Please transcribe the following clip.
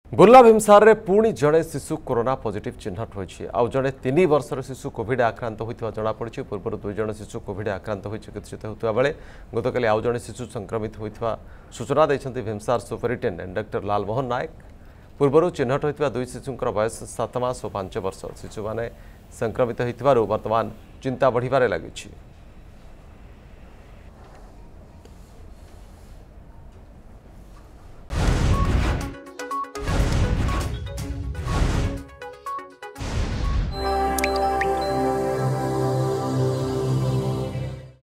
बुर्ला भीमसार रे पुणी जड़े शिशु कोरोना पॉजिटिव चिन्हट होइछि आउ जड़े 3 वर्षर शिशु कोविड आक्रांत होइथिबा जणा पड़छि। पूर्व 2 जण शिशु कोविड आक्रांत होई चिकित्सित होइथिबा बेले गतकाली आउ जड़े शिशु संक्रमित होइथिबा सूचना दैछन्ति भीमसार सुपरिटेंडेंट डॉक्टर लालमोहन नायक। पूर्व चिन्हट होइथिबा 2 शिशुंकर बयस 7 मास और 5 वर्ष। शिशु माने संक्रमित होइथिबारु वर्तमान चिंता बढ़िबारे लागिछि।